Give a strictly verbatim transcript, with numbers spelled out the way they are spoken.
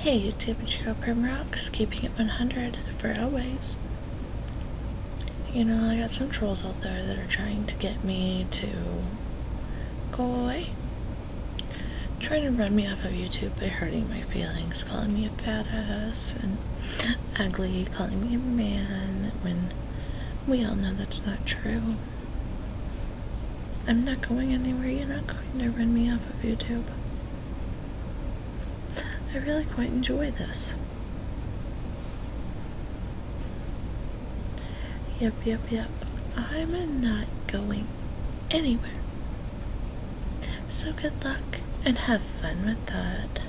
Hey YouTube, it's your girl Primrocks, keeping it one hundred for always. You know, I got some trolls out there that are trying to get me to go away. Trying to run me off of YouTube by hurting my feelings, calling me a fat ass and ugly, calling me a man, when we all know that's not true. I'm not going anywhere. You're not going to run me off of YouTube. I really quite enjoy this. Yep, yep, yep. I'm not going anywhere. So good luck and have fun with that.